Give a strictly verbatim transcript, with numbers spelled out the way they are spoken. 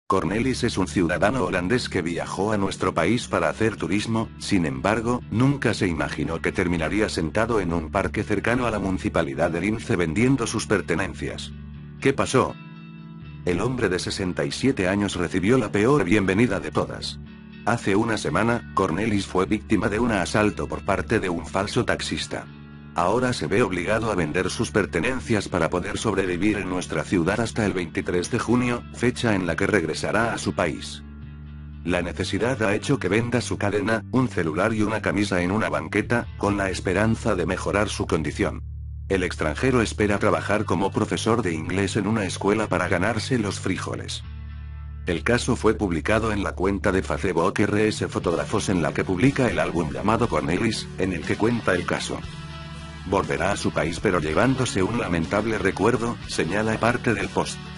Cornelis es un ciudadano holandés que viajó a nuestro país para hacer turismo, sin embargo, nunca se imaginó que terminaría sentado en un parque cercano a la municipalidad de Lince vendiendo sus pertenencias. ¿Qué pasó? El hombre de sesenta y siete años recibió la peor bienvenida de todas. Hace una semana, Cornelis fue víctima de un asalto por parte de un falso taxista. Ahora se ve obligado a vender sus pertenencias para poder sobrevivir en nuestra ciudad hasta el veintitrés de junio, fecha en la que regresará a su país. La necesidad ha hecho que venda su cadena, un celular y una camisa en una banqueta, con la esperanza de mejorar su condición. El extranjero espera trabajar como profesor de inglés en una escuela para ganarse los frijoles. El caso fue publicado en la cuenta de Facebook R S Fotógrafos en la que publica el álbum llamado Cornelis, en el que cuenta el caso. Volverá a su país pero llevándose un lamentable recuerdo, señala parte del post.